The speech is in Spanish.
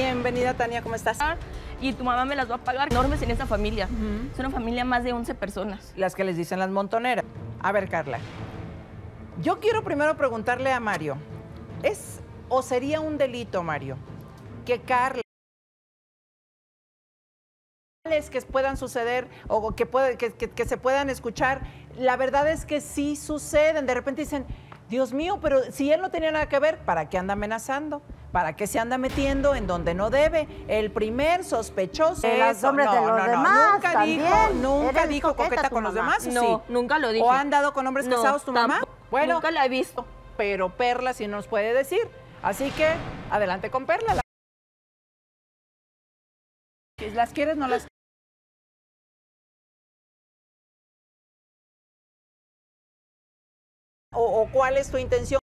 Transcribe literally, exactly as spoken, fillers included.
Bienvenida, Tania, ¿cómo estás? Y tu mamá me las va a pagar enormes en esta familia. Uh-huh. Es una familia más de once personas. Las que les dicen las montoneras. A ver, Carla, yo quiero primero preguntarle a Mario, ¿es o sería un delito, Mario, que Carla que puedan suceder o que, puede, que, que, que se puedan escuchar? La verdad es que sí suceden. De repente dicen, Dios mío, pero si él no tenía nada que ver, ¿para qué anda amenazando? ¿Para qué se anda metiendo en donde no debe? El primer sospechoso. De los hombres no, de los no, no, demás nunca también. dijo, nunca Eres dijo coqueta coqueta tu con los mamá. demás, ¿o No, sí? nunca lo dije. ¿O han dado con hombres No, casados tu mamá? tampoco. Bueno, Nunca la he visto. Pero Perla sí nos puede decir. Así que, adelante con Perla. Si las quieres, no las O, o cuál es tu intención.